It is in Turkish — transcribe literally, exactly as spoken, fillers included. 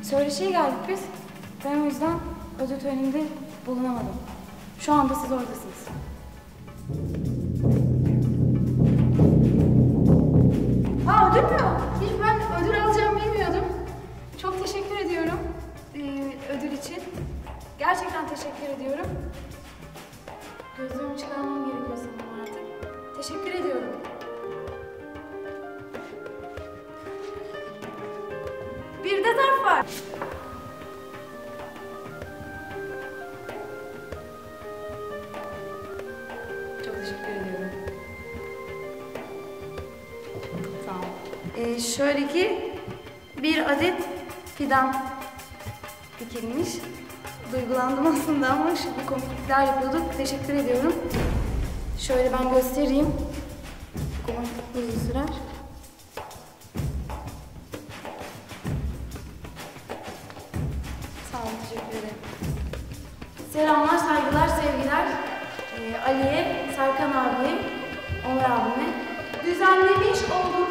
Söyleşiye geldik biz. Ben o yüzden ödül töreninde bulunamadım. Şu anda siz oradasınız. Aa, ödül mü? Hiç ben ödül alacağımı bilmiyordum. Çok teşekkür ediyorum ee, ödül için. Gerçekten teşekkür ediyorum. Gözlerimi çıkarmam gerekiyor sanırım artık. Teşekkür ediyorum. Bir de zarf var. Çok teşekkür ediyorum. Sağ ol. Ee, şöyle ki bir adet fidan dikilmiş. Duygulandım aslında ama şimdi komiklikler yapıyorduk. Teşekkür ediyorum. Şöyle ben göstereyim. Komiklik uzun sürer. Sağ olun, teşekkür ederim. Selamlar, saygılar, sevgiler. Ee, Ali'ye, Serkan abiye, Onur abime. Düzenlemiş olduğum